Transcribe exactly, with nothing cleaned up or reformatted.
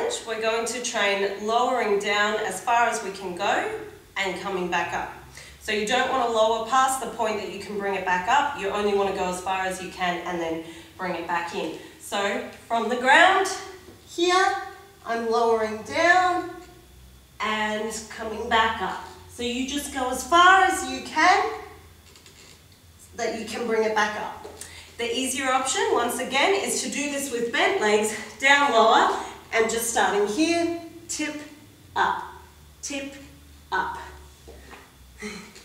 challenge, we're going to train lowering down as far as we can go and coming back up. So you don't want to lower past the point that you can bring it back up. You only want to go as far as you can and then bring it back in. So from the ground here, I'm lowering down and coming back up. So you just go as far as you can so that you can bring it back up. The easier option, once again, is to do this with bent legs, down lower, and just starting here, tip, up, tip, up.